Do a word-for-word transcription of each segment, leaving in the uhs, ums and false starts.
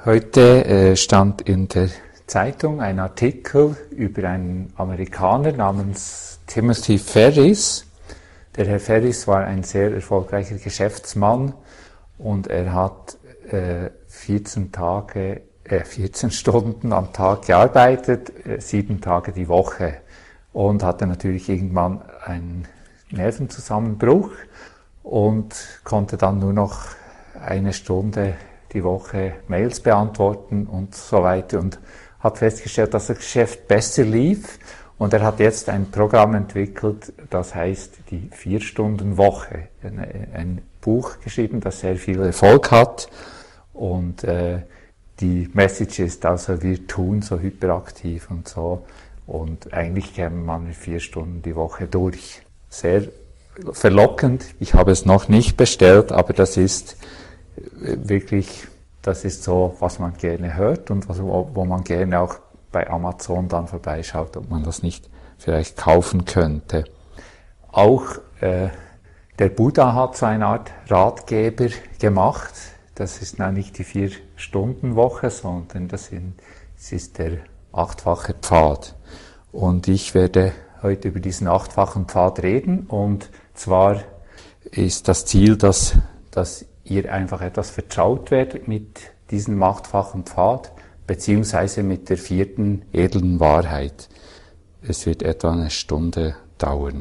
Heute äh, stand in der Zeitung ein Artikel über einen Amerikaner namens Timothy Ferriss. Der Herr Ferriss war ein sehr erfolgreicher Geschäftsmann und er hat äh, vierzehn Tage, äh, vierzehn Stunden am Tag gearbeitet, äh, sieben Tage die Woche, und hatte natürlich irgendwann einen Nervenzusammenbruch und konnte dann nur noch eine Stunde die Woche Mails beantworten und so weiter, und hat festgestellt, dass das Geschäft besser lief, und er hat jetzt ein Programm entwickelt, das heißt die Vier-Stunden-Woche. Ein, ein Buch geschrieben, das sehr viel Erfolg hat, und äh, die Message ist also, wir tun so hyperaktiv und so, und eigentlich käme man mit vier Stunden die Woche durch. Sehr verlockend. Ich habe es noch nicht bestellt, aber das ist wirklich, das ist so, was man gerne hört und was, wo man gerne auch bei Amazon dann vorbeischaut, ob man das nicht vielleicht kaufen könnte. Auch äh, der Buddha hat so eine Art Ratgeber gemacht. Das ist noch nicht die Vier-Stunden-Woche, sondern das, sind, das ist der achtfache Pfad. Und ich werde heute über diesen achtfachen Pfad reden, und zwar ist das Ziel, dass, dass ihr einfach etwas vertraut werdet mit diesem achtfachen Pfad, beziehungsweise mit der vierten edlen Wahrheit. Es wird etwa eine Stunde dauern.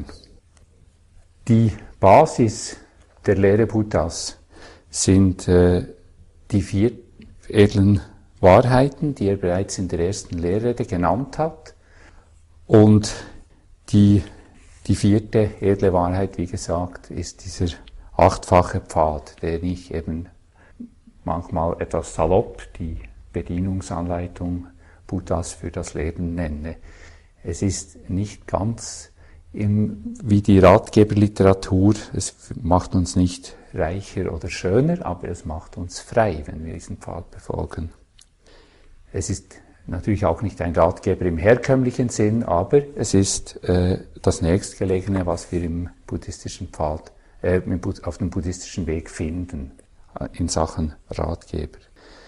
Die Basis der Lehre Buddhas sind äh, die vier edlen Wahrheiten, die er bereits in der ersten Lehrrede genannt hat. Und die, die vierte edle Wahrheit, wie gesagt, ist dieser achtfache Pfad, den ich eben manchmal etwas salopp die Bedienungsanleitung Buddhas für das Leben nenne. Es ist nicht ganz im, wie die Ratgeberliteratur, es macht uns nicht reicher oder schöner, aber es macht uns frei, wenn wir diesen Pfad befolgen. Es ist natürlich auch nicht ein Ratgeber im herkömmlichen Sinn, aber es ist äh, das nächstgelegene, was wir im buddhistischen Pfad äh, auf dem buddhistischen Weg finden, äh, in Sachen Ratgeber.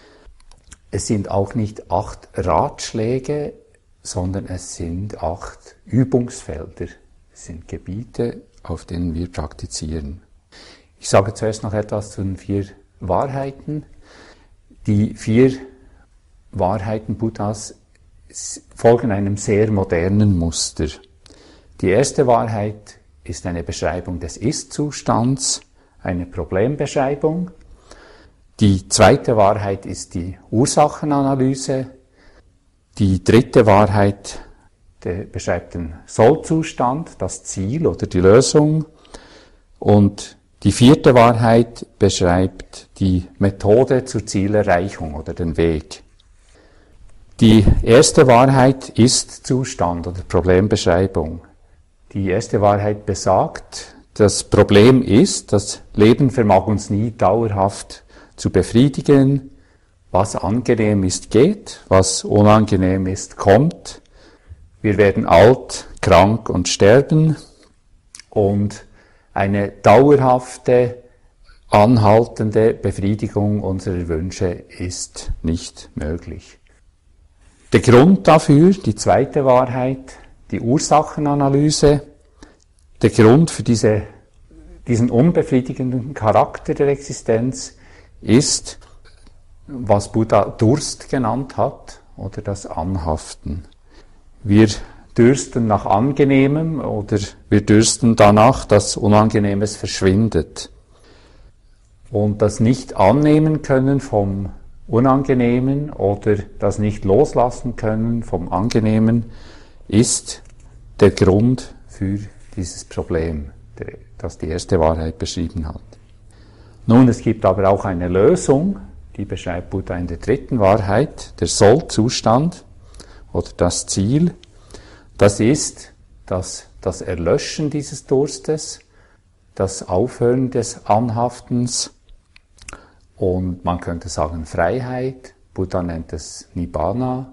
Es sind auch nicht acht Ratschläge, sondern es sind acht Übungsfelder. Es sind Gebiete, auf denen wir praktizieren. Ich sage zuerst noch etwas zu den vier Wahrheiten. Die vier Wahrheiten Buddhas folgen einem sehr modernen Muster. Die erste Wahrheit ist eine Beschreibung des Ist-Zustands, eine Problembeschreibung. Die zweite Wahrheit ist die Ursachenanalyse. Die dritte Wahrheit beschreibt den Soll-Zustand, das Ziel oder die Lösung. Und die vierte Wahrheit beschreibt die Methode zur Zielerreichung oder den Weg. Die erste Wahrheit ist Zustand oder Problembeschreibung. Die erste Wahrheit besagt, das Problem ist, das Leben vermag uns nie dauerhaft zu befriedigen. Was angenehm ist, geht, was unangenehm ist, kommt. Wir werden alt, krank und sterben, und eine dauerhafte, anhaltende Befriedigung unserer Wünsche ist nicht möglich. Der Grund dafür, die zweite Wahrheit, die Ursachenanalyse, der Grund für diese, diesen unbefriedigenden Charakter der Existenz ist, was Buddha Durst genannt hat, oder das Anhaften. Wir dürsten nach Angenehmem, oder wir dürsten danach, dass Unangenehmes verschwindet. Und das Nicht-Annehmen können vom Unangenehmen oder das Nicht-Loslassen können vom Angenehmen ist der Grund für dieses Problem, das die erste Wahrheit beschrieben hat. Nun, es gibt aber auch eine Lösung, die beschreibt Buddha in der dritten Wahrheit, der Soll-Zustand oder das Ziel. Das ist das, das Erlöschen dieses Durstes, das Aufhören des Anhaftens, und man könnte sagen Freiheit. Buddha nennt es Nibbana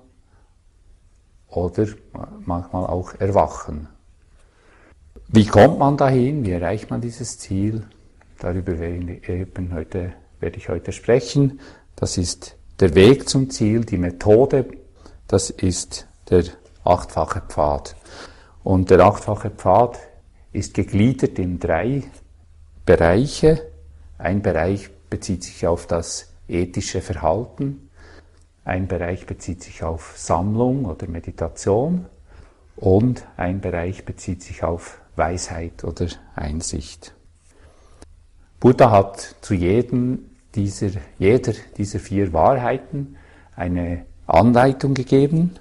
oder manchmal auch Erwachen. Wie kommt man dahin? Wie erreicht man dieses Ziel? Darüber werde ich heute, werde ich heute sprechen. Das ist der Weg zum Ziel, die Methode, das ist der achtfache Pfad. Und der achtfache Pfad ist gegliedert in drei Bereiche. Ein Bereich bezieht sich auf das ethische Verhalten, ein Bereich bezieht sich auf Sammlung oder Meditation und ein Bereich bezieht sich auf Weisheit oder Einsicht. Buddha hat zu jedem dieser, jeder dieser vier Wahrheiten eine Anleitung gegeben.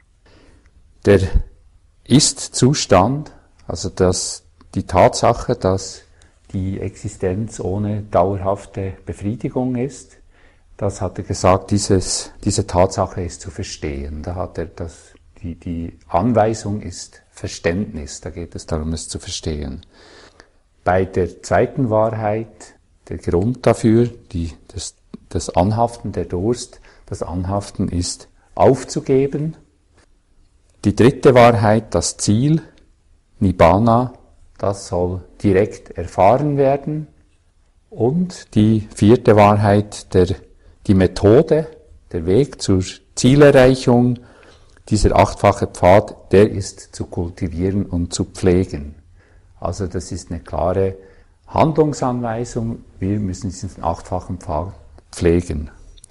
Der Ist-Zustand, also das, die Tatsache, dass die Existenz ohne dauerhafte Befriedigung ist, das hat er gesagt, dieses, diese Tatsache ist zu verstehen. Da hat er das, die, die Anweisung ist Verständnis, da geht es darum, es zu verstehen. Bei der zweiten Wahrheit, der Grund dafür, die, das, das Anhaften, der Durst, das Anhaften ist aufzugeben. Die dritte Wahrheit, das Ziel, Nibbana, das soll direkt erfahren werden. Und die vierte Wahrheit, der, die Methode, der Weg zur Zielerreichung, dieser achtfache Pfad, der ist zu kultivieren und zu pflegen. Also das ist eine klare Handlungsanweisung, wir müssen diesen achtfachen Pfad pflegen.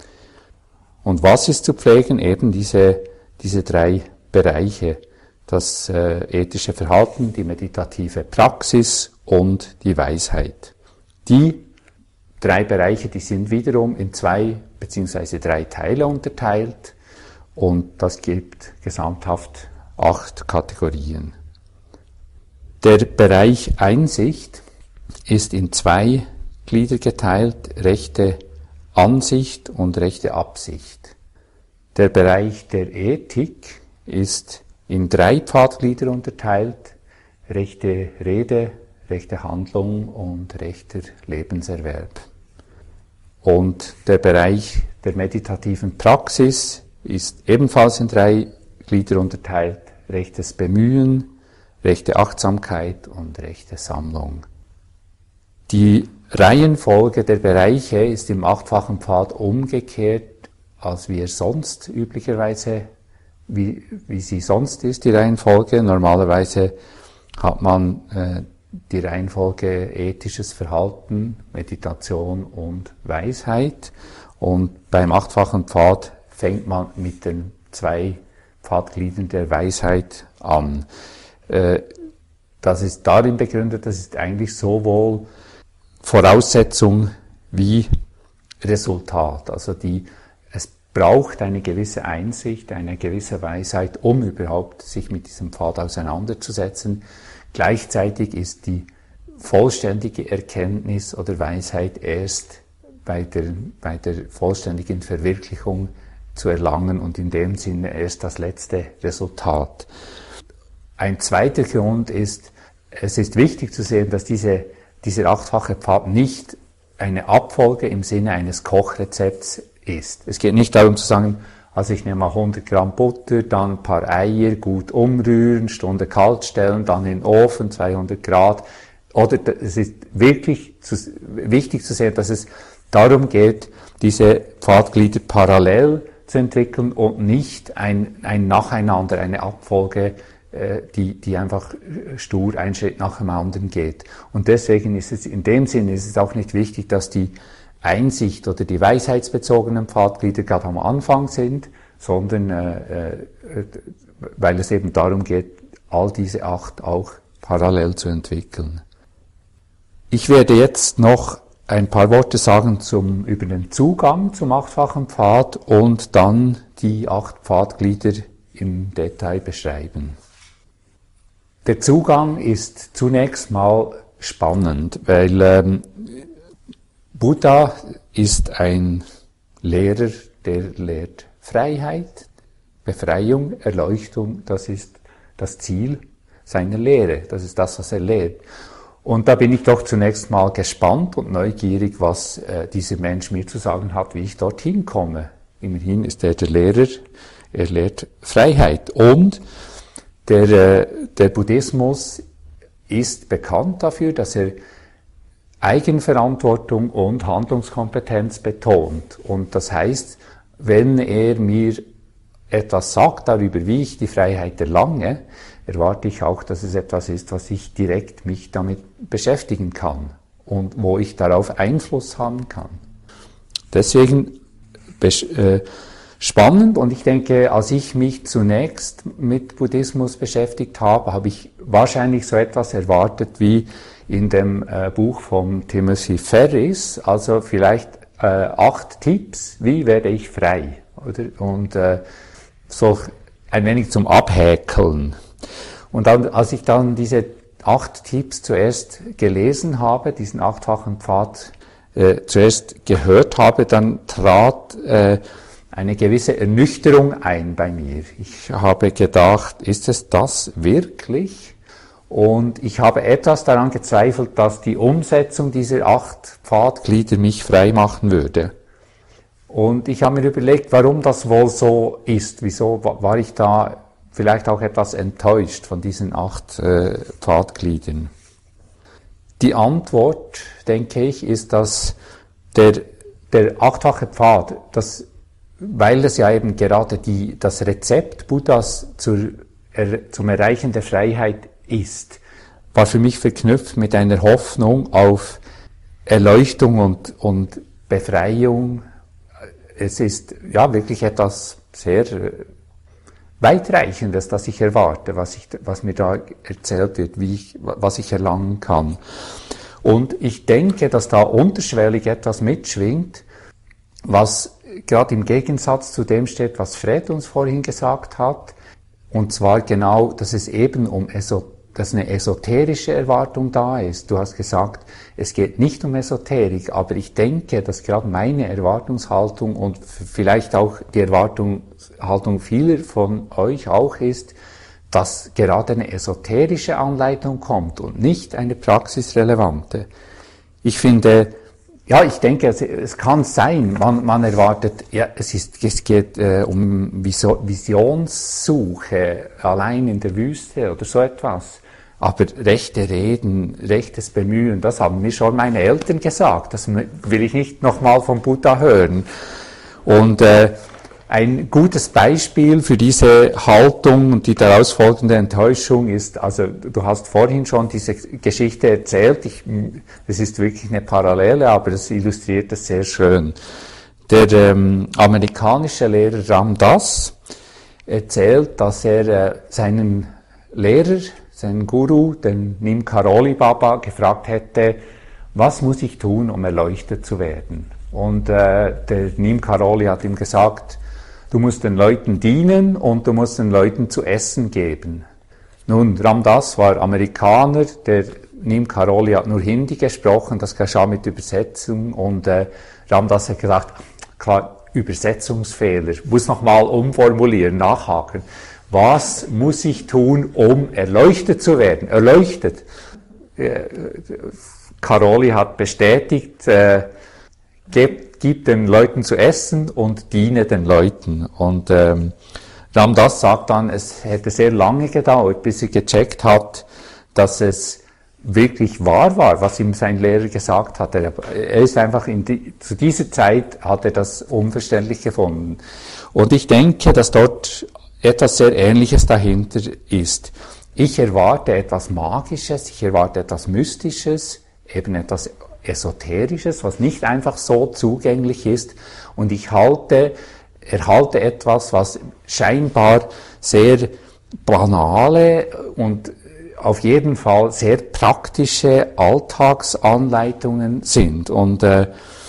Und was ist zu pflegen? Eben diese, diese drei Bereiche, das äh, ethische Verhalten, die meditative Praxis und die Weisheit. Die drei Bereiche, die sind wiederum in zwei beziehungsweise drei Teile unterteilt und das gibt gesamthaft acht Kategorien. Der Bereich Einsicht ist in zwei Glieder geteilt, rechte Ansicht und rechte Absicht. Der Bereich der Ethik ist in drei Pfadglieder unterteilt, rechte Rede, rechte Handlung und rechter Lebenserwerb. Und der Bereich der meditativen Praxis ist ebenfalls in drei Glieder unterteilt, rechtes Bemühen, rechte Achtsamkeit und rechte Sammlung. Die Reihenfolge der Bereiche ist im achtfachen Pfad umgekehrt, als wir sonst üblicherweise Wie, wie sie sonst ist, die Reihenfolge. Normalerweise hat man äh, die Reihenfolge ethisches Verhalten, Meditation und Weisheit. Und beim achtfachen Pfad fängt man mit den zwei Pfadgliedern der Weisheit an. Äh, das ist darin begründet, das ist eigentlich sowohl Voraussetzung wie Resultat. Also die braucht eine gewisse Einsicht, eine gewisse Weisheit, um überhaupt sich mit diesem Pfad auseinanderzusetzen. Gleichzeitig ist die vollständige Erkenntnis oder Weisheit erst bei der, bei der vollständigen Verwirklichung zu erlangen und in dem Sinne erst das letzte Resultat. Ein zweiter Grund ist, es ist wichtig zu sehen, dass diese, dieser achtfache Pfad nicht eine Abfolge im Sinne eines Kochrezepts ist. Es geht nicht darum zu sagen, also ich nehme mal hundert Gramm Butter, dann ein paar Eier, gut umrühren, Stunde kalt stellen, dann in den Ofen, zweihundert Grad. Oder es ist wirklich zu, wichtig zu sehen, dass es darum geht, diese Pfadglieder parallel zu entwickeln und nicht ein, ein Nacheinander, eine Abfolge, äh, die, die einfach stur ein Schritt nach dem anderen geht. Und deswegen ist es, in dem Sinne ist es auch nicht wichtig, dass die Einsicht oder die weisheitsbezogenen Pfadglieder gerade am Anfang sind, sondern äh, äh, weil es eben darum geht, all diese acht auch parallel zu entwickeln. Ich werde jetzt noch ein paar Worte sagen zum, über den Zugang zum achtfachen Pfad und dann die acht Pfadglieder im Detail beschreiben. Der Zugang ist zunächst mal spannend, weil ähm, Buddha ist ein Lehrer, der lehrt Freiheit, Befreiung, Erleuchtung, das ist das Ziel seiner Lehre, das ist das, was er lehrt. Und da bin ich doch zunächst mal gespannt und neugierig, was äh, dieser Mensch mir zu sagen hat, wie ich dorthin komme. Immerhin ist er der Lehrer, er lehrt Freiheit. Und der, äh, der Buddhismus ist bekannt dafür, dass er Eigenverantwortung und Handlungskompetenz betont. Und das heißt, wenn er mir etwas sagt darüber, wie ich die Freiheit erlange, erwarte ich auch, dass es etwas ist, was ich direkt mich damit beschäftigen kann und wo ich darauf Einfluss haben kann. Deswegen äh, spannend, und ich denke, als ich mich zunächst mit Buddhismus beschäftigt habe, habe ich wahrscheinlich so etwas erwartet wie in dem äh, Buch von Timothy Ferris, also vielleicht äh, acht Tipps, wie werde ich frei, oder? Und äh, so ein wenig zum Abhäkeln. Und dann, als ich dann diese acht Tipps zuerst gelesen habe, diesen achtfachen Pfad äh, zuerst gehört habe, dann trat äh, eine gewisse Ernüchterung ein bei mir. Ich habe gedacht, ist es das wirklich? Und ich habe etwas daran gezweifelt, dass die Umsetzung dieser acht Pfadglieder mich frei machen würde. Und ich habe mir überlegt, warum das wohl so ist. Wieso war ich da vielleicht auch etwas enttäuscht von diesen acht äh, Pfadgliedern? Die Antwort, denke ich, ist, dass der, der achtfache Pfad, das, weil es ja eben gerade die, das Rezept Buddhas zur, er, zum Erreichen der Freiheit ist, war für mich verknüpft mit einer Hoffnung auf Erleuchtung und, und Befreiung. Es ist ja wirklich etwas sehr Weitreichendes, das ich erwarte, was, ich, was mir da erzählt wird, wie ich, was ich erlangen kann. Und ich denke, dass da unterschwellig etwas mitschwingt, was gerade im Gegensatz zu dem steht, was Fred uns vorhin gesagt hat, und zwar genau, dass es eben um Esot- dass eine esoterische Erwartung da ist. Du hast gesagt, es geht nicht um Esoterik, aber ich denke, dass gerade meine Erwartungshaltung und vielleicht auch die Erwartungshaltung vieler von euch auch ist, dass gerade eine esoterische Anleitung kommt und nicht eine praxisrelevante. Ich finde, ja, ich denke, es, es kann sein, man, man erwartet, ja, es ist, es geht äh, um Visionssuche allein in der Wüste oder so etwas. Aber rechte Reden, rechtes Bemühen, das haben mir schon meine Eltern gesagt. Das will ich nicht nochmal vom Buddha hören. Und äh, ein gutes Beispiel für diese Haltung und die daraus folgende Enttäuschung ist, also du hast vorhin schon diese Geschichte erzählt, ich, es ist wirklich eine Parallele, aber es illustriert es sehr schön. Der ähm, amerikanische Lehrer Ram Dass erzählt, dass er äh, seinen Lehrer, seinen Guru, den Neem Karoli Baba, gefragt hätte, was muss ich tun, um erleuchtet zu werden? Und äh, der Neem Karoli hat ihm gesagt, du musst den Leuten dienen und du musst den Leuten zu essen geben. Nun, Ram Dass war Amerikaner, der Neem Karoli hat nur Hindi gesprochen, das geschah mit Übersetzung, und äh, Ram Dass hat gesagt, klar, Übersetzungsfehler, muss nochmal umformulieren, nachhaken. Was muss ich tun, um erleuchtet zu werden? Erleuchtet. Äh, Karoli hat bestätigt, äh, gib, gib den Leuten zu essen und diene den Leuten. Und ähm, Ram Dass sagt dann, es hätte sehr lange gedauert, bis er gecheckt hat, dass es wirklich wahr war, was ihm sein Lehrer gesagt hat. Er, er ist einfach in die, zu dieser Zeit hat er das unverständlich gefunden. Und ich denke, dass dort etwas sehr Ähnliches dahinter ist. Ich erwarte etwas Magisches, ich erwarte etwas Mystisches, eben etwas Esoterisches, was nicht einfach so zugänglich ist, und ich halte, erhalte etwas, was scheinbar sehr banale und auf jeden Fall sehr praktische Alltagsanleitungen sind. Und äh,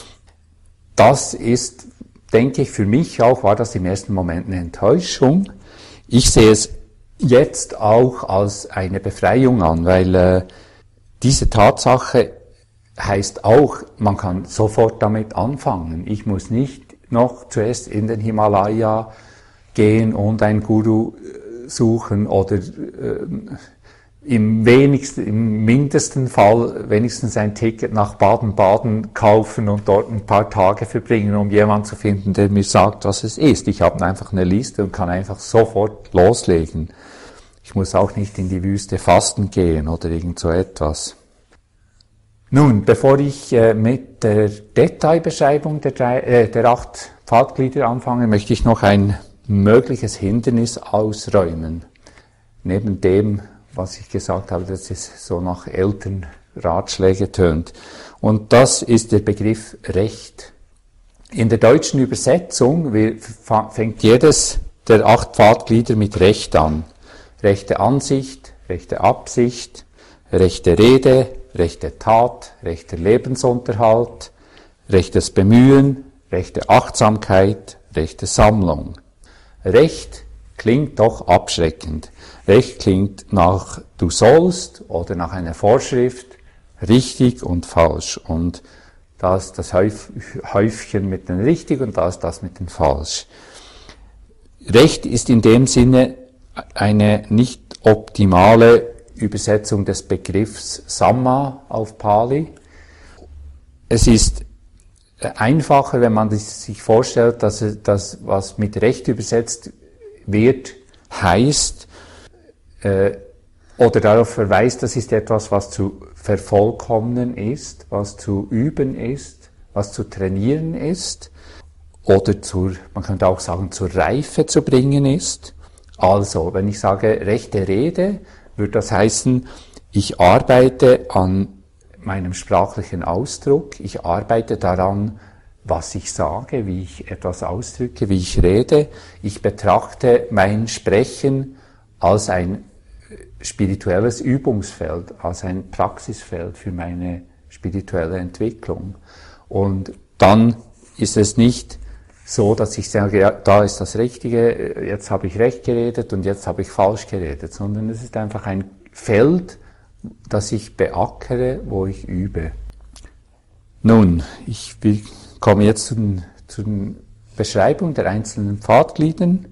das ist, denke ich, für mich auch, war das im ersten Moment eine Enttäuschung. Ich sehe es jetzt auch als eine Befreiung an, weil äh, diese Tatsache heißt auch, man kann sofort damit anfangen. Ich muss nicht noch zuerst in den Himalaya gehen und einen Guru suchen oder äh, im wenigsten, im mindesten Fall wenigstens ein Ticket nach Baden-Baden kaufen und dort ein paar Tage verbringen, um jemanden zu finden, der mir sagt, was es ist. Ich habe einfach eine Liste und kann einfach sofort loslegen. Ich muss auch nicht in die Wüste fasten gehen oder irgend so etwas. Nun, bevor ich äh, mit der Detailbeschreibung der, drei, äh, der acht Pfadglieder anfange, möchte ich noch ein mögliches Hindernis ausräumen. Neben dem, was ich gesagt habe, dass es so nach Elternratschläge tönt. Und das ist der Begriff Recht. In der deutschen Übersetzung fängt jedes der acht Pfadglieder mit Recht an. Rechte Ansicht, rechte Absicht, rechte Rede, rechte Tat, rechter Lebensunterhalt, rechtes Bemühen, rechte Achtsamkeit, rechte Sammlung. Recht klingt doch abschreckend. Recht klingt nach du sollst oder nach einer Vorschrift, richtig und falsch. Und da ist das Häufchen mit dem richtig und da ist das mit dem falsch. Recht ist in dem Sinne eine nicht optimale Übersetzung des Begriffs Samma auf Pali. Es ist einfacher, wenn man sich vorstellt, dass das, was mit Recht übersetzt wird, heißt äh, oder darauf verweist, das ist etwas, was zu vervollkommnen ist, was zu üben ist, was zu trainieren ist oder zur, man könnte auch sagen, zur Reife zu bringen ist. Also, wenn ich sage rechte Rede, würde das heißen, ich arbeite an meinem sprachlichen Ausdruck, ich arbeite daran, was ich sage, wie ich etwas ausdrücke, wie ich rede. Ich betrachte mein Sprechen als ein spirituelles Übungsfeld, als ein Praxisfeld für meine spirituelle Entwicklung. Und dann ist es nicht so, dass ich sage, ja, da ist das Richtige, jetzt habe ich recht geredet und jetzt habe ich falsch geredet, sondern es ist einfach ein Feld, das ich beackere, wo ich übe. Nun, ich komme jetzt zu den, zu den Beschreibungen der einzelnen Pfadgliedern.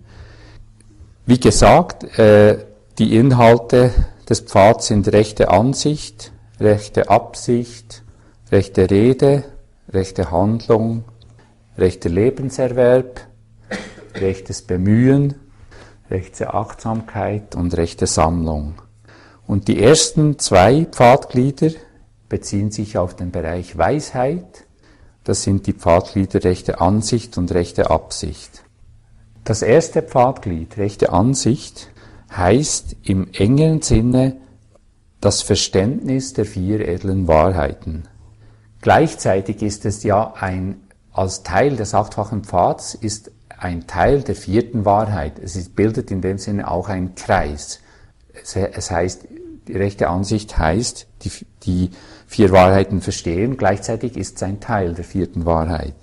Wie gesagt, äh, die Inhalte des Pfads sind rechte Ansicht, rechte Absicht, rechte Rede, rechte Handlung, rechter Lebenserwerb, rechtes Bemühen, rechte Achtsamkeit und rechte Sammlung. Und die ersten zwei Pfadglieder beziehen sich auf den Bereich Weisheit. Das sind die Pfadglieder rechte Ansicht und rechte Absicht. Das erste Pfadglied, rechte Ansicht, heißt im engeren Sinne das Verständnis der vier edlen Wahrheiten. Gleichzeitig ist es ja ein, als Teil des achtfachen Pfads, ist ein Teil der vierten Wahrheit. Es ist, bildet in dem Sinne auch einen Kreis. Es, es heißt, die rechte Ansicht heißt, die, die vier Wahrheiten verstehen, gleichzeitig ist es ein Teil der vierten Wahrheit.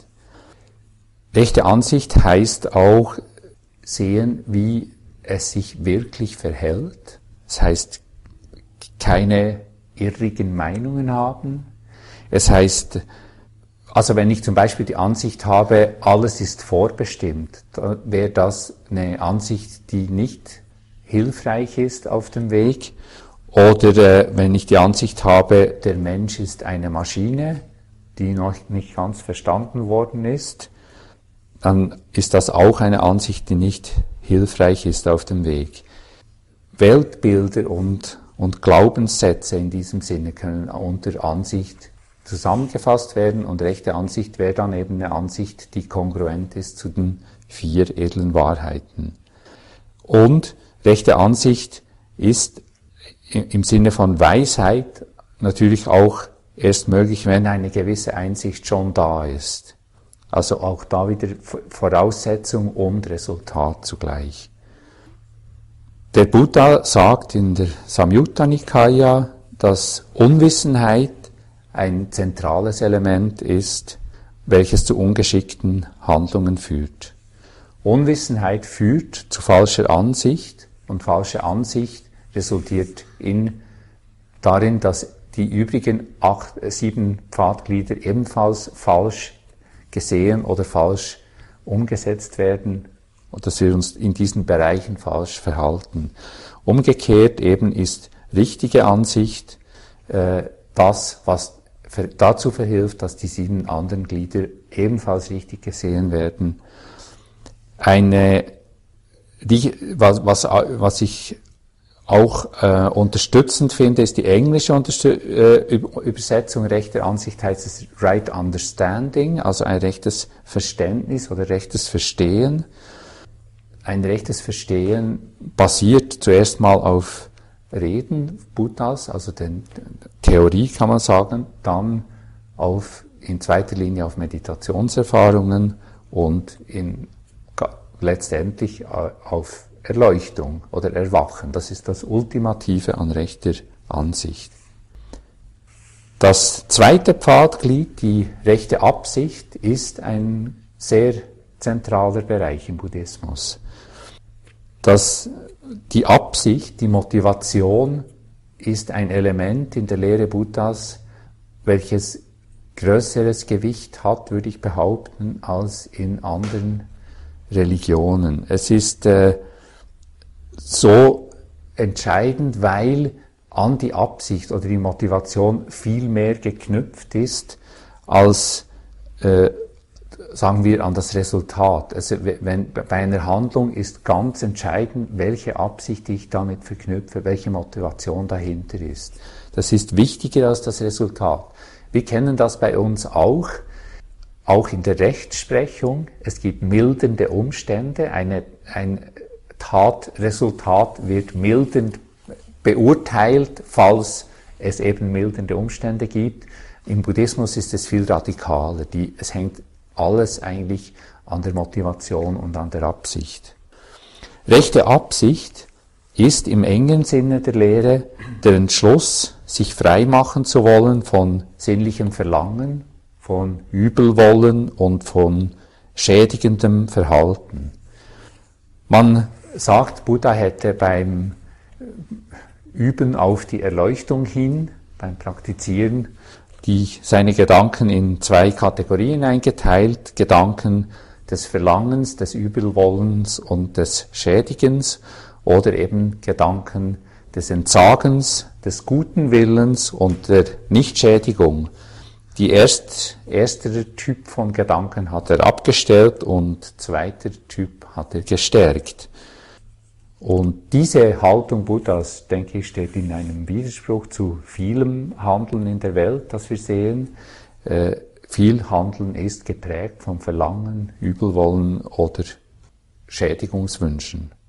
Rechte Ansicht heißt auch sehen, wie es sich wirklich verhält. Das heißt, keine irrigen Meinungen haben. Es heißt, also wenn ich zum Beispiel die Ansicht habe, alles ist vorbestimmt, dann wäre das eine Ansicht, die nicht hilfreich ist auf dem Weg. Oder äh, wenn ich die Ansicht habe, der Mensch ist eine Maschine, die noch nicht ganz verstanden worden ist, dann ist das auch eine Ansicht, die nicht hilfreich ist auf dem Weg. Weltbilder und, und Glaubenssätze in diesem Sinne können unter Ansicht zusammengefasst werden und rechte Ansicht wäre dann eben eine Ansicht, die kongruent ist zu den vier edlen Wahrheiten. Und rechte Ansicht ist im Sinne von Weisheit natürlich auch erst möglich, wenn eine gewisse Einsicht schon da ist. Also auch da wieder Voraussetzung und Resultat zugleich. Der Buddha sagt in der Samyutta Nikaya, dass Unwissenheit ein zentrales Element ist, welches zu ungeschickten Handlungen führt. Unwissenheit führt zu falscher Ansicht und falsche Ansicht resultiert in, darin, dass die übrigen acht, sieben Pfadglieder ebenfalls falsch gesehen oder falsch umgesetzt werden und dass wir uns in diesen Bereichen falsch verhalten. Umgekehrt eben ist richtige Ansicht äh, das, was für, dazu verhilft, dass die sieben anderen Glieder ebenfalls richtig gesehen werden. Eine, was, was, was ich auch äh, unterstützend finde, ist die englische Unterstü äh, Übersetzung. Rechte Ansicht heißt es Right Understanding, also ein rechtes Verständnis oder rechtes Verstehen. Ein rechtes Verstehen basiert zuerst mal auf Reden Buddhas, also den, Theorie kann man sagen, dann auf, in zweiter Linie auf Meditationserfahrungen und in, letztendlich auf Erleuchtung oder Erwachen. Das ist das Ultimative an rechter Ansicht. Das zweite Pfadglied, die rechte Absicht, ist ein sehr zentraler Bereich im Buddhismus. Das, die Absicht, die Motivation ist ein Element in der Lehre Buddhas, welches größeres Gewicht hat, würde ich behaupten, als in anderen Religionen. Es ist äh, so entscheidend, weil an die Absicht oder die Motivation viel mehr geknüpft ist, als äh, sagen wir, an das Resultat. Also wenn, bei einer Handlung ist ganz entscheidend, welche Absicht ich damit verknüpfe, welche Motivation dahinter ist. Das ist wichtiger als das Resultat. Wir kennen das bei uns auch, auch in der Rechtsprechung. Es gibt mildernde Umstände. Eine, ein Tatresultat wird mildernd beurteilt, falls es eben mildernde Umstände gibt. Im Buddhismus ist es viel radikaler. Die, es hängt alles eigentlich an der Motivation und an der Absicht. Rechte Absicht ist im engen Sinne der Lehre der Entschluss, sich frei machen zu wollen von sinnlichem Verlangen, von Übelwollen und von schädigendem Verhalten. Man sagt, Buddha hätte beim Üben auf die Erleuchtung hin, beim Praktizieren, die, seine Gedanken in zwei Kategorien eingeteilt, Gedanken des Verlangens, des Übelwollens und des Schädigens oder eben Gedanken des Entsagens, des guten Willens und der Nichtschädigung. Die erst, erster Typ von Gedanken hat er abgestellt und zweiter Typ hat er gestärkt. Und diese Haltung Buddhas, denke ich, steht in einem Widerspruch zu vielem Handeln in der Welt, das wir sehen. Äh, viel Handeln ist geprägt vom Verlangen, Übelwollen oder Schädigungswünschen.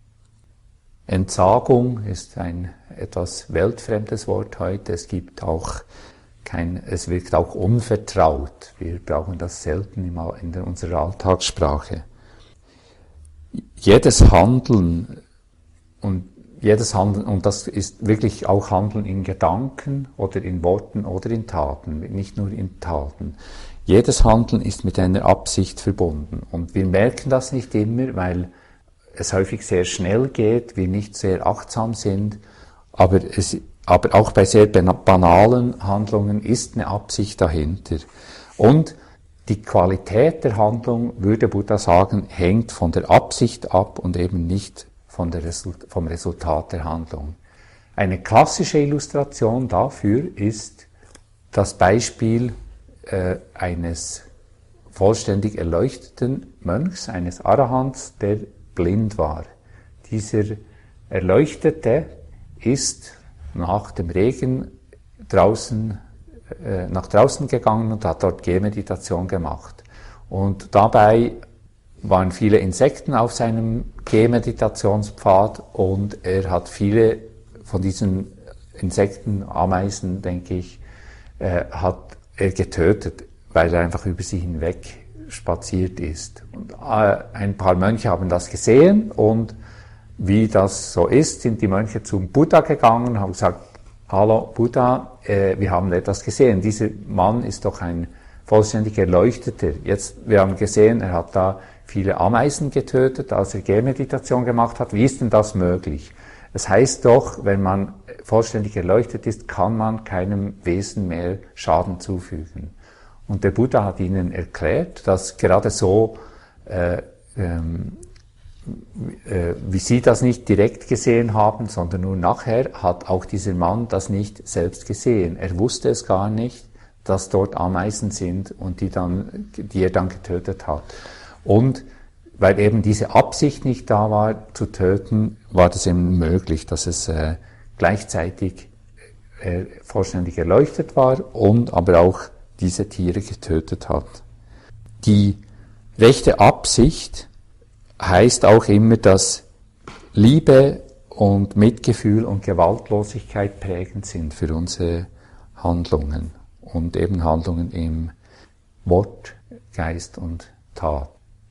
Entsagung ist ein etwas weltfremdes Wort heute. Es gibt auch kein, es wirkt auch unvertraut. Wir brauchen das selten in unserer Alltagssprache. Jedes Handeln Und jedes Handeln, und das ist wirklich auch Handeln in Gedanken oder in Worten oder in Taten, nicht nur in Taten. Jedes Handeln ist mit einer Absicht verbunden. Und wir merken das nicht immer, weil es häufig sehr schnell geht, wir nicht sehr achtsam sind, aber, es, aber auch bei sehr banalen Handlungen ist eine Absicht dahinter. Und die Qualität der Handlung, würde Buddha sagen, hängt von der Absicht ab und eben nicht Von der Result- vom Resultat der Handlung. Eine klassische Illustration dafür ist das Beispiel äh, eines vollständig erleuchteten Mönchs, eines Arahants, der blind war. Dieser Erleuchtete ist nach dem Regen draußen, äh, nach draußen gegangen und hat dort Gehmeditation gemacht. Und dabei waren viele Insekten auf seinem Gehmeditationspfad und er hat viele von diesen Insekten, Ameisen, denke ich, äh, hat er getötet, weil er einfach über sie hinweg spaziert ist. Und äh, ein paar Mönche haben das gesehen und wie das so ist, sind die Mönche zum Buddha gegangen und haben gesagt, hallo Buddha, äh, wir haben etwas gesehen, dieser Mann ist doch ein vollständig Erleuchteter. Jetzt, wir haben gesehen, er hat da viele Ameisen getötet, als er Gehmeditation gemacht hat. Wie ist denn das möglich? Es heißt doch, wenn man vollständig erleuchtet ist, kann man keinem Wesen mehr Schaden zufügen. Und der Buddha hat ihnen erklärt, dass gerade so, äh, ähm, äh, wie sie das nicht direkt gesehen haben, sondern nur nachher, hat auch dieser Mann das nicht selbst gesehen. Er wusste es gar nicht, dass dort Ameisen sind und die, dann, die er dann getötet hat. Und weil eben diese Absicht nicht da war, zu töten, war das eben möglich, dass es äh, gleichzeitig äh, vollständig erleuchtet war und aber auch diese Tiere getötet hat. Die rechte Absicht heißt auch immer, dass Liebe und Mitgefühl und Gewaltlosigkeit prägend sind für unsere Handlungen und eben Handlungen im Wort, Geist und Tat.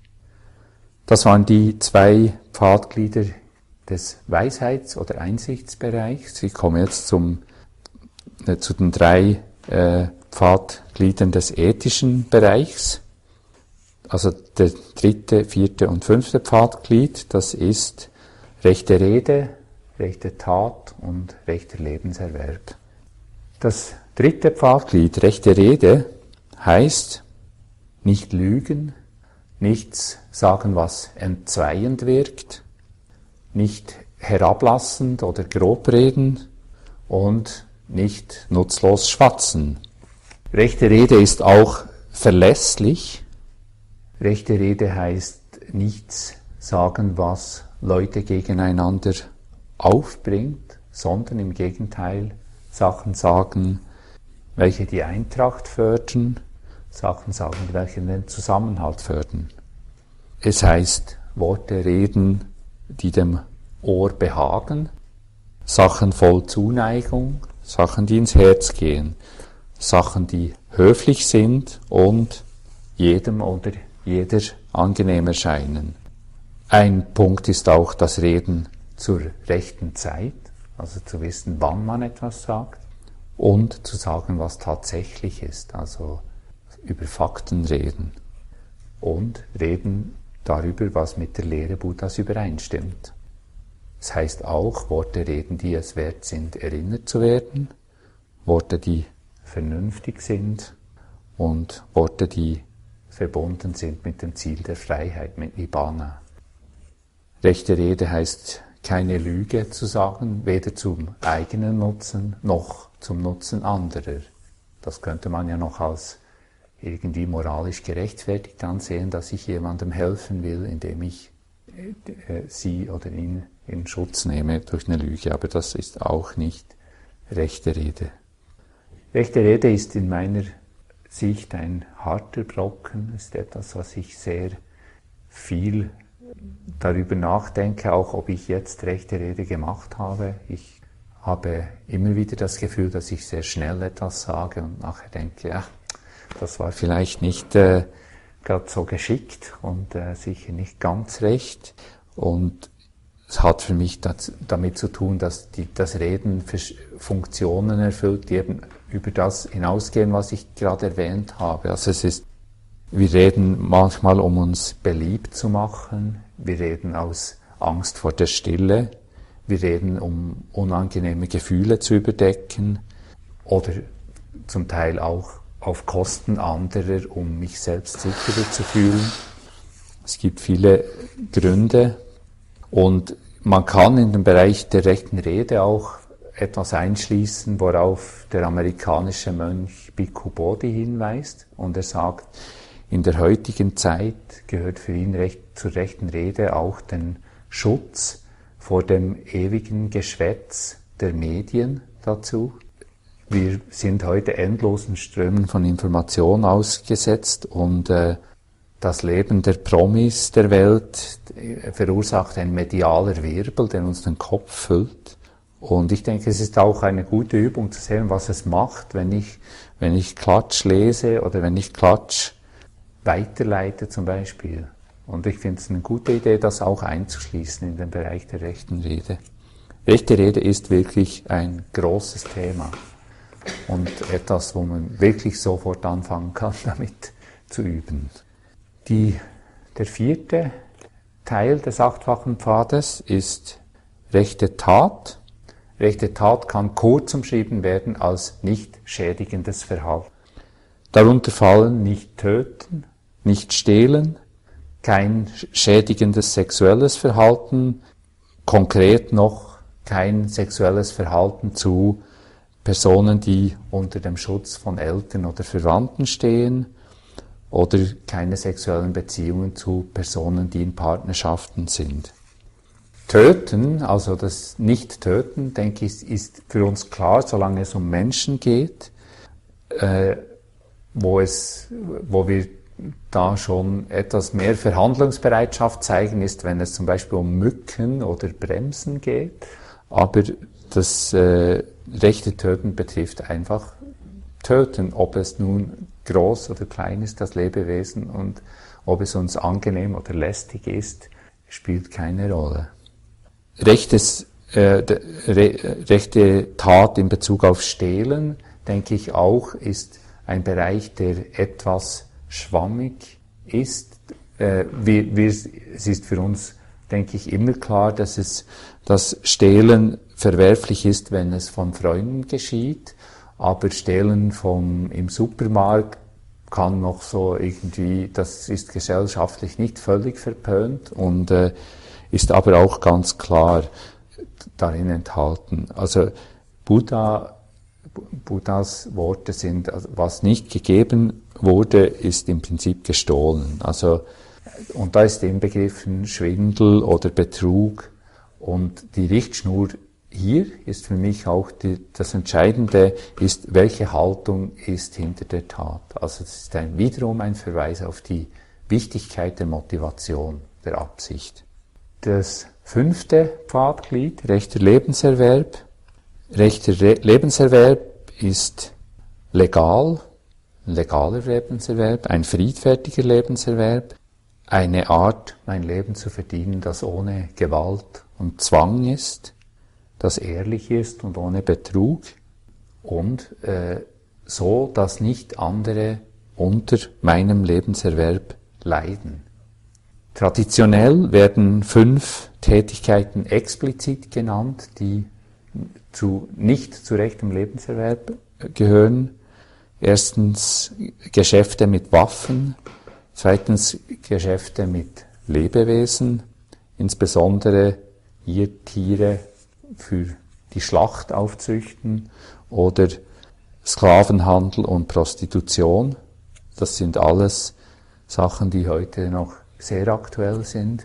Das waren die zwei Pfadglieder des Weisheits- oder Einsichtsbereichs. Ich komme jetzt zum, äh, zu den drei äh, Pfadgliedern des ethischen Bereichs. Also der dritte, vierte und fünfte Pfadglied, das ist rechte Rede, rechte Tat und rechter Lebenserwerb. Das dritte Pfadglied, rechte Rede, heißt nicht lügen, nichts sagen, was entzweiend wirkt, nicht herablassend oder grob reden und nicht nutzlos schwatzen. Rechte Rede ist auch verlässlich. Rechte Rede heißt nichts sagen, was Leute gegeneinander aufbringt, sondern im Gegenteil Sachen sagen, welche die Eintracht fördern, Sachen sagen, welche den Zusammenhalt fördern. Es heißt Worte reden, die dem Ohr behagen, Sachen voll Zuneigung, Sachen, die ins Herz gehen, Sachen, die höflich sind und jedem oder jeder angenehm erscheinen. Ein Punkt ist auch das Reden zur rechten Zeit, also zu wissen, wann man etwas sagt und zu sagen, was tatsächlich ist, also über Fakten reden und reden darüber, was mit der Lehre Buddhas übereinstimmt. Das heißt auch, Worte reden, die es wert sind, erinnert zu werden, Worte, die vernünftig sind und Worte, die verbunden sind mit dem Ziel der Freiheit, mit Nibbana. Rechte Rede heißt, keine Lüge zu sagen, weder zum eigenen Nutzen noch zum Nutzen anderer. Das könnte man ja noch als irgendwie moralisch gerechtfertigt ansehen, dass ich jemandem helfen will, indem ich äh, sie oder ihn in Schutz nehme durch eine Lüge. Aber das ist auch nicht rechte Rede. Rechte Rede ist in meiner Sicht ein harter Brocken, ist etwas, was ich sehr viel darüber nachdenke, auch ob ich jetzt rechte Rede gemacht habe. Ich habe immer wieder das Gefühl, dass ich sehr schnell etwas sage und nachher denke, ja, das war vielleicht nicht äh, gerade so geschickt und äh, sicher nicht ganz recht. Und es hat für mich das, damit zu tun, dass die, das Reden Funktionen erfüllt, die eben über das hinausgehen, was ich gerade erwähnt habe. Also es ist, wir reden manchmal, um uns beliebt zu machen. Wir reden aus Angst vor der Stille. Wir reden, um unangenehme Gefühle zu überdecken. Oder zum Teil auch auf Kosten anderer, um mich selbst sicherer zu fühlen. Es gibt viele Gründe. Und man kann in dem Bereich der rechten Rede auch etwas einschließen, worauf der amerikanische Mönch Bhikkhu Bodhi hinweist. Und er sagt, in der heutigen Zeit gehört für ihn recht, zur rechten Rede auch den Schutz vor dem ewigen Geschwätz der Medien dazu. Wir sind heute endlosen Strömen von Information ausgesetzt und äh, das Leben der Promis der Welt verursacht ein medialer Wirbel, der uns den Kopf füllt. Und ich denke, es ist auch eine gute Übung zu sehen, was es macht, wenn ich, wenn ich Klatsch lese oder wenn ich Klatsch weiterleite zum Beispiel. Und ich finde es eine gute Idee, das auch einzuschließen in den Bereich der rechten Rede. Rechte Rede ist wirklich ein großes Thema und etwas, wo man wirklich sofort anfangen kann, damit zu üben. Die, der vierte Teil des achtfachen Pfades ist rechte Tat. Rechte Tat kann kurz umschrieben werden als nicht schädigendes Verhalten. Darunter fallen nicht töten, nicht stehlen, kein schädigendes sexuelles Verhalten, konkret noch kein sexuelles Verhalten zu Personen, die unter dem Schutz von Eltern oder Verwandten stehen, oder keine sexuellen Beziehungen zu Personen, die in Partnerschaften sind. Töten, also das Nicht-Töten, denke ich, ist für uns klar, solange es um Menschen geht, äh, wo es, wo wir da schon etwas mehr Verhandlungsbereitschaft zeigen, ist, wenn es zum Beispiel um Mücken oder Bremsen geht. Aber das äh, rechte Töten betrifft einfach Töten, ob es nun groß oder klein ist, das Lebewesen, und ob es uns angenehm oder lästig ist, spielt keine Rolle. Rechtes, äh, re, rechte Tat in Bezug auf Stehlen, denke ich auch, ist ein Bereich, der etwas schwammig ist. Äh, wir, wir, es ist für uns, denke ich, immer klar, dass es, dass Stehlen verwerflich ist, wenn es von Freunden geschieht, aber Stehlen vom, im Supermarkt kann noch so irgendwie, das ist gesellschaftlich nicht völlig verpönt und äh, ist aber auch ganz klar darin enthalten. Also Buddha, Buddhas Worte sind, also was nicht gegeben wurde, ist im Prinzip gestohlen. Also, und da ist inbegriffen Schwindel oder Betrug, und die Richtschnur hier ist für mich auch die, das Entscheidende ist, welche Haltung ist hinter der Tat. Also es ist ein, wiederum ein Verweis auf die Wichtigkeit der Motivation, der Absicht. Das fünfte Pfadglied, rechter Lebenserwerb. Rechter Re- Lebenserwerb ist legal, ein legaler Lebenserwerb, ein friedfertiger Lebenserwerb, eine Art, mein Leben zu verdienen, das ohne Gewalt und Zwang ist, das ehrlich ist und ohne Betrug und äh, so, dass nicht andere unter meinem Lebenserwerb leiden. Traditionell werden fünf Tätigkeiten explizit genannt, die zu, nicht zu rechtem Lebenserwerb gehören. Erstens Geschäfte mit Waffen, zweitens Geschäfte mit Lebewesen, insbesondere hier Tiere für die Schlacht aufzüchten oder Sklavenhandel und Prostitution. Das sind alles Sachen, die heute noch sehr aktuell sind.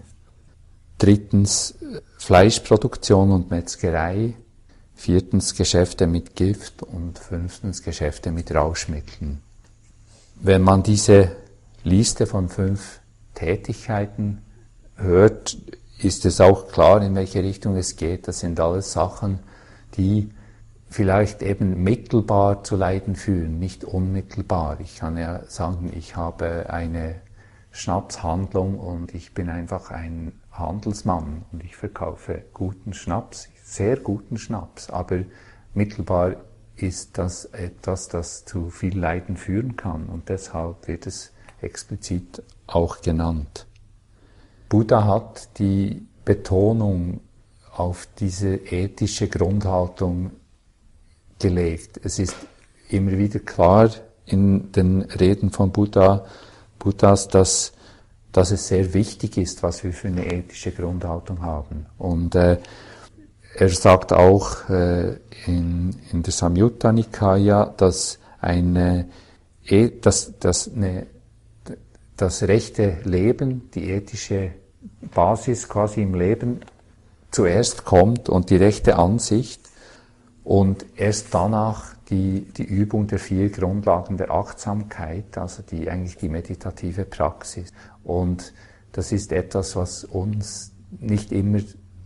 Drittens Fleischproduktion und Metzgerei. Viertens Geschäfte mit Gift und fünftens Geschäfte mit Rauschmitteln. Wenn man diese Liste von fünf Tätigkeiten hört, ist es auch klar, in welche Richtung es geht. Das sind alles Sachen, die vielleicht eben mittelbar zu Leiden führen, nicht unmittelbar. Ich kann ja sagen, ich habe eine Schnapshandlung und ich bin einfach ein Handelsmann und ich verkaufe guten Schnaps, sehr guten Schnaps, aber mittelbar ist das etwas, das zu viel Leiden führen kann und deshalb wird es explizit auch genannt. Buddha hat die Betonung auf diese ethische Grundhaltung gelegt. Es ist immer wieder klar in den Reden von Buddha, Buddhas, dass, dass es sehr wichtig ist, was wir für eine ethische Grundhaltung haben. Und äh, er sagt auch äh, in, in der Samyutta Nikaya, dass eine, dass, dass eine, das rechte Leben, die ethische Basis quasi im Leben zuerst kommt und die rechte Ansicht und erst danach die, die Übung der vier Grundlagen der Achtsamkeit, also die eigentlich die meditative Praxis. Und das ist etwas, was uns nicht immer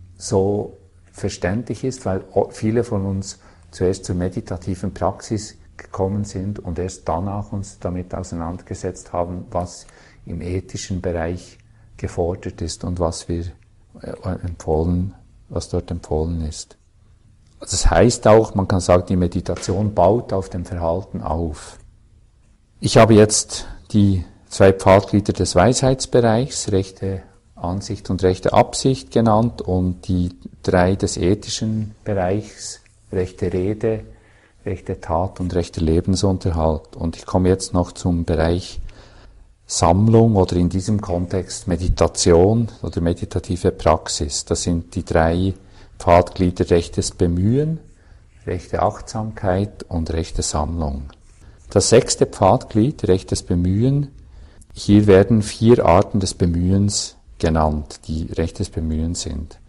so verständlich ist, weil viele von uns zuerst zur meditativen Praxis gekommen sind und erst danach uns damit auseinandergesetzt haben, was im ethischen Bereich gefordert ist und was wir empfohlen, was dort empfohlen ist. Das heißt auch, man kann sagen, die Meditation baut auf dem Verhalten auf. Ich habe jetzt die zwei Pfadglieder des Weisheitsbereichs, rechte Ansicht und rechte Absicht genannt und die drei des ethischen Bereichs, rechte Rede, rechte Tat und rechter Lebensunterhalt. Und ich komme jetzt noch zum Bereich Sammlung oder in diesem Kontext Meditation oder meditative Praxis. Das sind die drei Pfadglieder rechtes Bemühen, rechte Achtsamkeit und rechte Sammlung. Das sechste Pfadglied, rechtes Bemühen, hier werden vier Arten des Bemühens genannt, die rechtes Bemühen sind.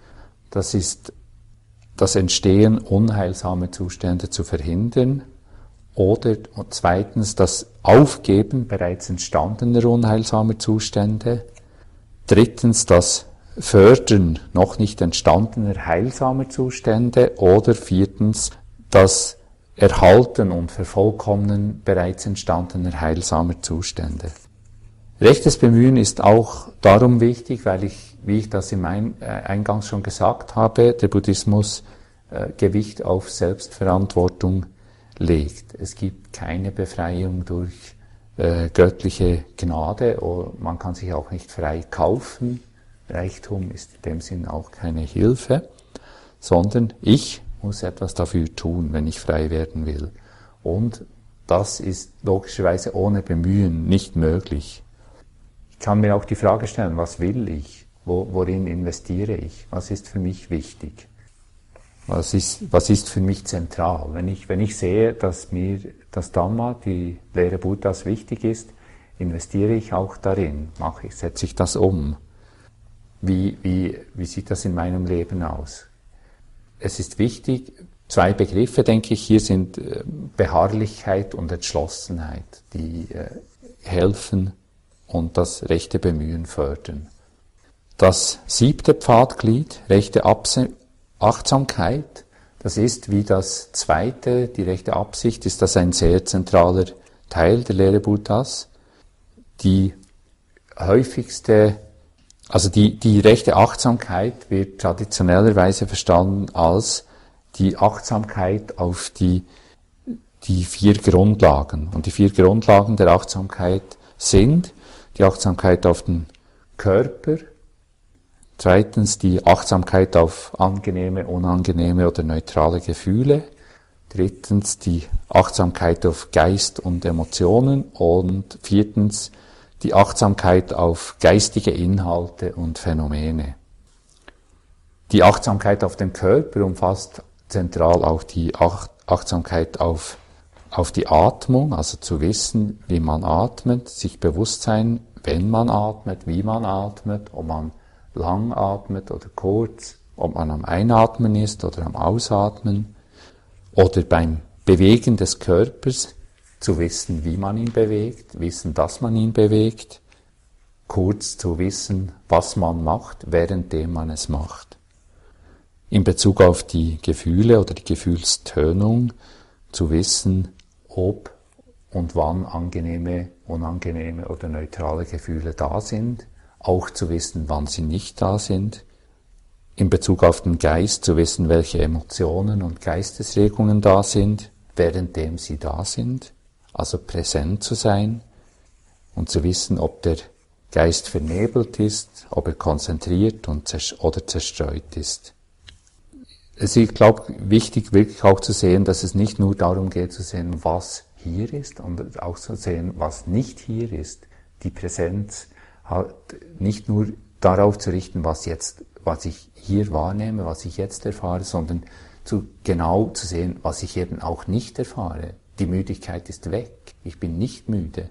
Das ist das Entstehen unheilsamer Zustände zu verhindern oder zweitens das Aufgeben bereits entstandener unheilsamer Zustände. Drittens das Fördern noch nicht entstandener heilsamer Zustände oder viertens das Erhalten und Vervollkommnen bereits entstandener heilsamer Zustände. Rechtes Bemühen ist auch darum wichtig, weil ich, wie ich das im Eingangs schon gesagt habe, der Buddhismus äh, Gewicht auf Selbstverantwortung legt. Es gibt keine Befreiung durch äh, göttliche Gnade, oder man kann sich auch nicht frei kaufen. Reichtum ist in dem Sinn auch keine Hilfe, sondern ich muss etwas dafür tun, wenn ich frei werden will. Und das ist logischerweise ohne Bemühen nicht möglich. Ich kann mir auch die Frage stellen, was will ich? Wo, worin investiere ich? Was ist für mich wichtig? Was ist, was ist für mich zentral? Wenn ich, wenn ich sehe, dass mir das Dhamma, die Lehre Buddhas wichtig ist, investiere ich auch darin, mache ich, setze ich das um. Wie, wie, wie sieht das in meinem Leben aus? Es ist wichtig, zwei Begriffe, denke ich, hier sind Beharrlichkeit und Entschlossenheit, die helfen und das rechte Bemühen fördern. Das siebte Pfadglied, rechte Achtsamkeit, das ist wie das zweite, die rechte Absicht, ist das ein sehr zentraler Teil der Lehre Buddhas. Die häufigste, also die, die rechte Achtsamkeit wird traditionellerweise verstanden als die Achtsamkeit auf die, die vier Grundlagen. Und die vier Grundlagen der Achtsamkeit sind die Achtsamkeit auf den Körper, zweitens die Achtsamkeit auf angenehme, unangenehme oder neutrale Gefühle, drittens die Achtsamkeit auf Geist und Emotionen und viertens die Achtsamkeit auf geistige Inhalte und Phänomene. Die Achtsamkeit auf den Körper umfasst zentral auch die Achtsamkeit auf, auf die Atmung, also zu wissen, wie man atmet, sich bewusst sein, wenn man atmet, wie man atmet, ob man lang atmet oder kurz, ob man am Einatmen ist oder am Ausatmen oder beim Bewegen des Körpers zu wissen, wie man ihn bewegt, wissen, dass man ihn bewegt, kurz zu wissen, was man macht, währenddem man es macht. In Bezug auf die Gefühle oder die Gefühlstönung zu wissen, ob und wann angenehme, unangenehme oder neutrale Gefühle da sind, auch zu wissen, wann sie nicht da sind. In Bezug auf den Geist zu wissen, welche Emotionen und Geistesregungen da sind, währenddem sie da sind, also präsent zu sein und zu wissen, ob der Geist vernebelt ist, ob er konzentriert und zers- oder zerstreut ist. Es ist, ich glaube, wichtig wirklich auch zu sehen, dass es nicht nur darum geht zu sehen, was hier ist, und auch zu sehen, was nicht hier ist. Die Präsenz halt nicht nur darauf zu richten, was jetzt, was ich hier wahrnehme, was ich jetzt erfahre, sondern zu genau zu sehen, was ich eben auch nicht erfahre. Die Müdigkeit ist weg. Ich bin nicht müde.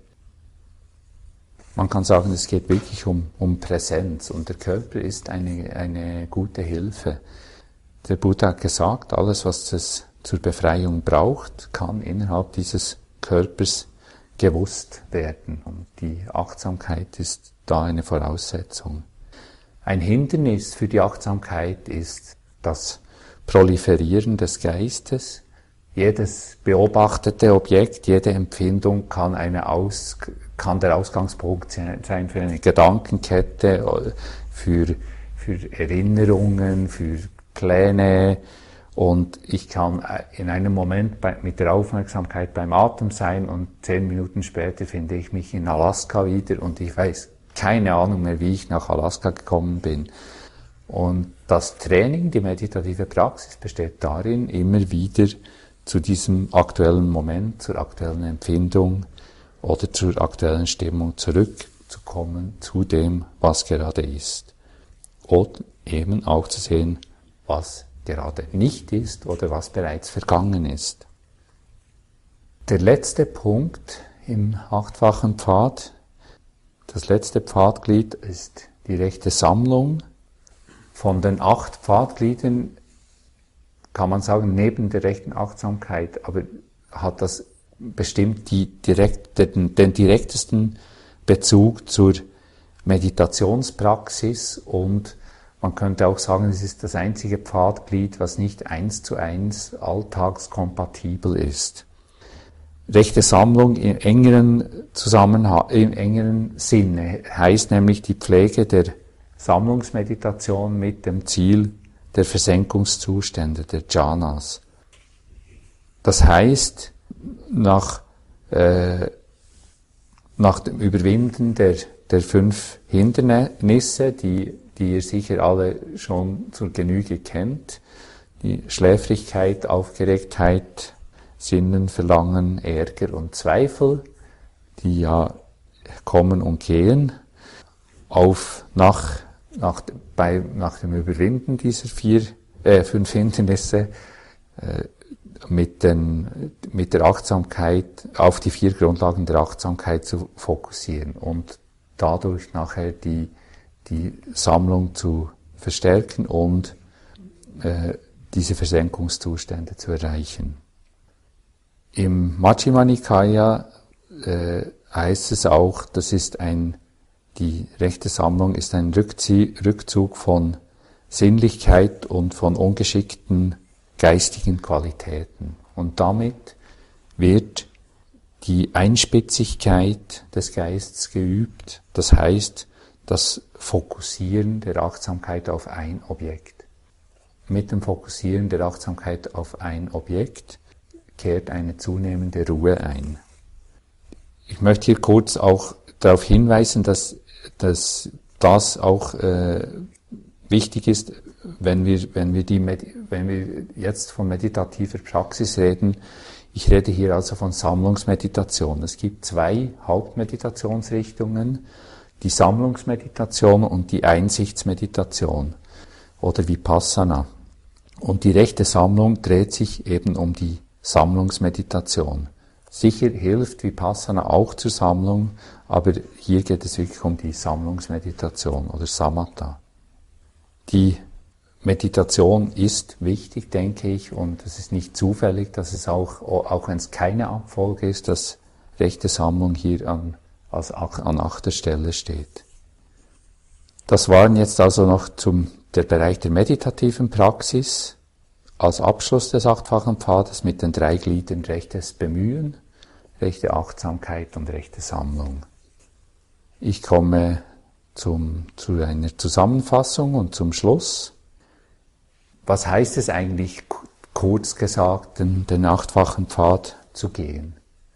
Man kann sagen, es geht wirklich um, um Präsenz und der Körper ist eine, eine gute Hilfe. Der Buddha hat gesagt, alles, was es zur Befreiung braucht, kann innerhalb dieses Körpers gewusst werden. Und die Achtsamkeit ist da eine Voraussetzung. Ein Hindernis für die Achtsamkeit ist das Proliferieren des Geistes. Jedes beobachtete Objekt, jede Empfindung kann, eine Aus, kann der Ausgangspunkt sein für eine Gedankenkette, für, für Erinnerungen, für Pläne. Und ich kann in einem Moment bei, mit der Aufmerksamkeit beim Atem sein und zehn Minuten später finde ich mich in Alaska wieder und ich weiß keine Ahnung mehr, wie ich nach Alaska gekommen bin. Und das Training, die meditative Praxis besteht darin, immer wieder zu diesem aktuellen Moment, zur aktuellen Empfindung oder zur aktuellen Stimmung zurückzukommen, zu dem, was gerade ist. Und eben auch zu sehen, was gerade nicht ist oder was bereits vergangen ist. Der letzte Punkt im achtfachen Pfad, das letzte Pfadglied ist die rechte Sammlung. Von den acht Pfadgliedern kann man sagen, neben der rechten Achtsamkeit, aber hat das bestimmt die direkt, den, den direktesten Bezug zur Meditationspraxis, und man könnte auch sagen, es ist das einzige Pfadglied, was nicht eins zu eins alltagskompatibel ist. Rechte Sammlung im engeren Zusammenhang, im engeren Sinne heißt nämlich die Pflege der Sammlungsmeditation mit dem Ziel der Versenkungszustände, der Jhanas. Das heißt, nach, äh, nach dem Überwinden der, der fünf Hindernisse, die, die ihr sicher alle schon zur Genüge kennt, die Schläfrigkeit, Aufgeregtheit, Sinnen, Verlangen, Ärger und Zweifel, die ja kommen und gehen, auf, nach, nach, bei, nach dem Überwinden dieser vier, äh, fünf Hindernisse, äh, mit, den, mit der Achtsamkeit, auf die vier Grundlagen der Achtsamkeit zu fokussieren und dadurch nachher die, die Sammlung zu verstärken und äh, diese Versenkungszustände zu erreichen. Im Majjhima Nikaya äh, heißt es auch, das ist ein, die rechte Sammlung ist ein Rückzie- Rückzug von Sinnlichkeit und von ungeschickten geistigen Qualitäten. Und damit wird die Einspitzigkeit des Geistes geübt, das heißt das Fokussieren der Achtsamkeit auf ein Objekt. Mit dem Fokussieren der Achtsamkeit auf ein Objekt kehrt eine zunehmende Ruhe ein. Ich möchte hier kurz auch darauf hinweisen, dass, dass das auch äh, wichtig ist, wenn wir, wenn wir die, wenn wir jetzt von meditativer Praxis reden. Ich rede hier also von Sammlungsmeditation. Es gibt zwei Hauptmeditationsrichtungen, die Sammlungsmeditation und die Einsichtsmeditation oder Vipassana. Und die rechte Sammlung dreht sich eben um die Sammlungsmeditation. Sicher hilft Vipassana auch zur Sammlung, aber hier geht es wirklich um die Sammlungsmeditation oder Samatha. Die Meditation ist wichtig, denke ich, und es ist nicht zufällig, dass es auch, auch wenn es keine Abfolge ist, dass rechte Sammlung hier an, als, an achter Stelle steht. Das waren jetzt also noch zum, der Bereich der meditativen Praxis. Als Abschluss des achtfachen Pfades mit den drei Gliedern rechtes Bemühen, rechte Achtsamkeit und rechte Sammlung. Ich komme zum, zu einer Zusammenfassung und zum Schluss. Was heißt es eigentlich, kurz gesagt, den, den achtfachen Pfad zu gehen?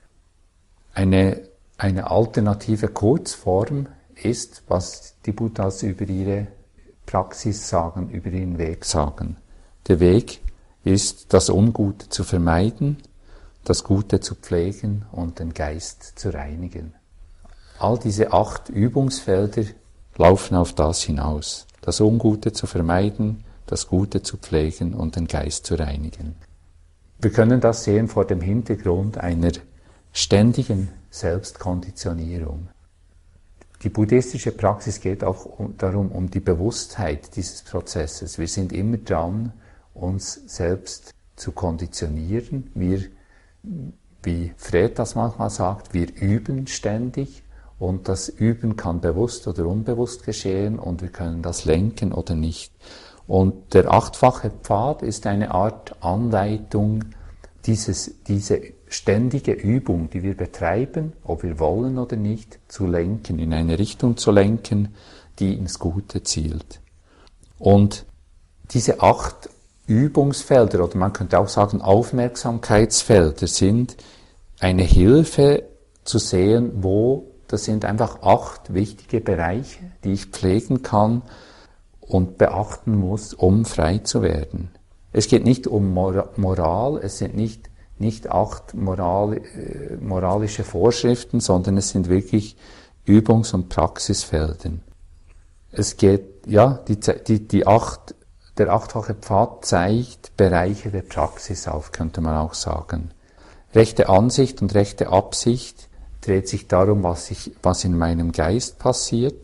Eine, eine alternative Kurzform ist, was die Buddhas über ihre Praxis sagen, über ihren Weg sagen. Der Weg ist, das Ungute zu vermeiden, das Gute zu pflegen und den Geist zu reinigen. All diese acht Übungsfelder laufen auf das hinaus, das Ungute zu vermeiden, das Gute zu pflegen und den Geist zu reinigen. Wir können das sehen vor dem Hintergrund einer ständigen Selbstkonditionierung. Die buddhistische Praxis geht auch darum, um die Bewusstheit dieses Prozesses. Wir sind immer dran, uns selbst zu konditionieren. Wir, wie Fred das manchmal sagt, wir üben ständig und das Üben kann bewusst oder unbewusst geschehen und wir können das lenken oder nicht. Und der achtfache Pfad ist eine Art Anleitung, dieses, diese ständige Übung, die wir betreiben, ob wir wollen oder nicht, zu lenken, in eine Richtung zu lenken, die ins Gute zielt. Und diese acht Übungsfelder, oder man könnte auch sagen Aufmerksamkeitsfelder, sind eine Hilfe zu sehen, wo, das sind einfach acht wichtige Bereiche, die ich pflegen kann und beachten muss, um frei zu werden. Es geht nicht um Moral, es sind nicht, nicht acht Moral, äh, moralische Vorschriften, sondern es sind wirklich Übungs- und Praxisfelder. Es geht, ja, die, die, die acht, der achtfache Pfad zeigt Bereiche der Praxis auf, könnte man auch sagen. Rechte Ansicht und rechte Absicht dreht sich darum, was, ich, was in meinem Geist passiert.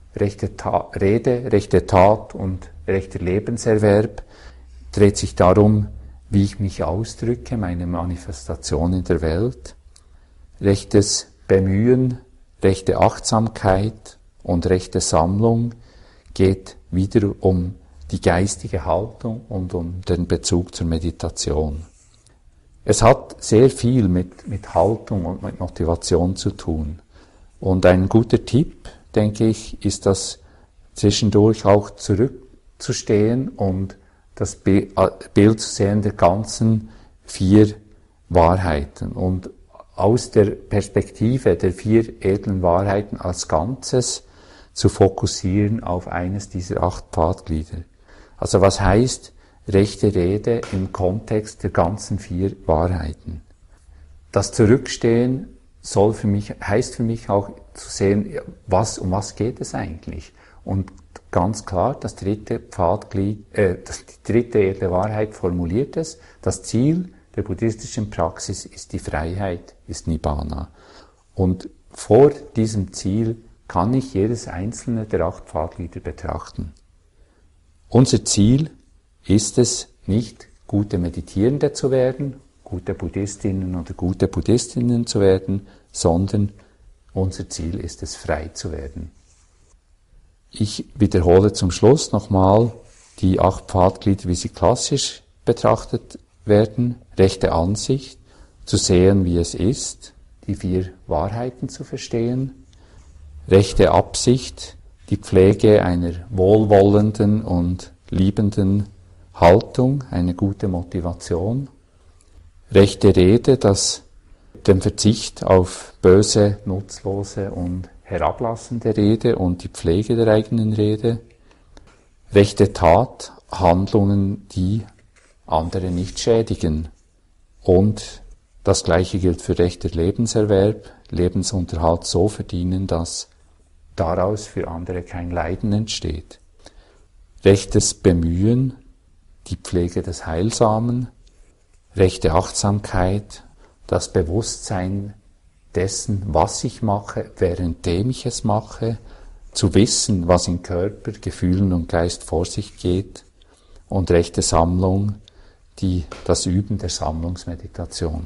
rechte Ta- Rede, rechte Tat und rechter Lebenserwerb dreht sich darum, wie ich mich ausdrücke, meine Manifestation in der Welt. Rechtes Bemühen, rechte Achtsamkeit und rechte Sammlung geht wieder um die geistige Haltung und um den Bezug zur Meditation. Es hat sehr viel mit, mit Haltung und mit Motivation zu tun. Und ein guter Tipp, denke ich, ist das zwischendurch auch zurückzustehen und das Bild zu sehen der ganzen vier Wahrheiten und aus der Perspektive der vier edlen Wahrheiten als Ganzes zu fokussieren auf eines dieser acht Pfadglieder. Also was heißt rechte Rede im Kontext der ganzen vier Wahrheiten? Das Zurückstehen soll für mich, heißt für mich auch zu sehen, was, um was geht es eigentlich? Und ganz klar, das dritte Pfadglied, äh, das, die dritte edle Wahrheit formuliert es, das Ziel der buddhistischen Praxis ist die Freiheit, ist Nibbana. Und vor diesem Ziel kann ich jedes einzelne der acht Pfadglieder betrachten. Unser Ziel ist es, nicht gute Meditierende zu werden, gute Buddhistinnen oder gute Buddhistinnen zu werden, sondern unser Ziel ist es, frei zu werden. Ich wiederhole zum Schluss nochmal die acht Pfadglieder, wie sie klassisch betrachtet werden. Rechte Ansicht, zu sehen, wie es ist, die vier Wahrheiten zu verstehen. Rechte Absicht, die Pflege einer wohlwollenden und liebenden Haltung, eine gute Motivation. Rechte Rede, das den Verzicht auf böse, nutzlose und herablassende Rede und die Pflege der eigenen Rede. Rechte Tat, Handlungen, die andere nicht schädigen. Und das Gleiche gilt für rechter Lebenserwerb, Lebensunterhalt so verdienen, dass daraus für andere kein Leiden entsteht. Rechtes Bemühen, die Pflege des Heilsamen, rechte Achtsamkeit, das Bewusstsein dessen, was ich mache, währenddem ich es mache, zu wissen, was in Körper, Gefühlen und Geist vor sich geht, und rechte Sammlung, die, das Üben der Sammlungsmeditation.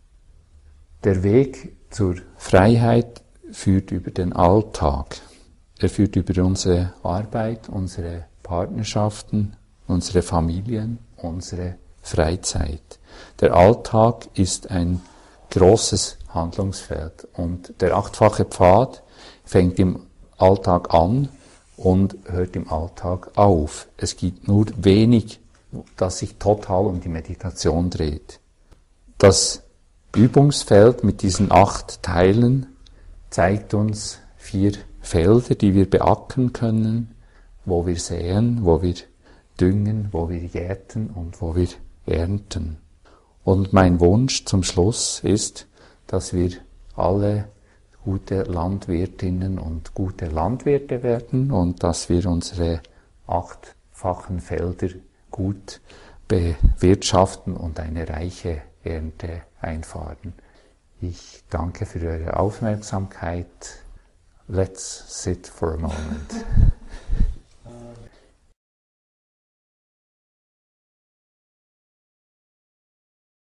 Der Weg zur Freiheit führt über den Alltag. Er führt über unsere Arbeit, unsere Partnerschaften, unsere Familien, unsere Freizeit. Der Alltag ist ein großes Handlungsfeld und der achtfache Pfad fängt im Alltag an und hört im Alltag auf. Es gibt nur wenig, das sich total um die Meditation dreht. Das Übungsfeld mit diesen acht Teilen zeigt uns vier Felder, die wir beackern können, wo wir säen, wo wir düngen, wo wir jäten und wo wir ernten. Und mein Wunsch zum Schluss ist, dass wir alle gute Landwirtinnen und gute Landwirte werden und dass wir unsere achtfachen Felder gut bewirtschaften und eine reiche Ernte einfahren. Ich danke für eure Aufmerksamkeit. Let's sit for a moment.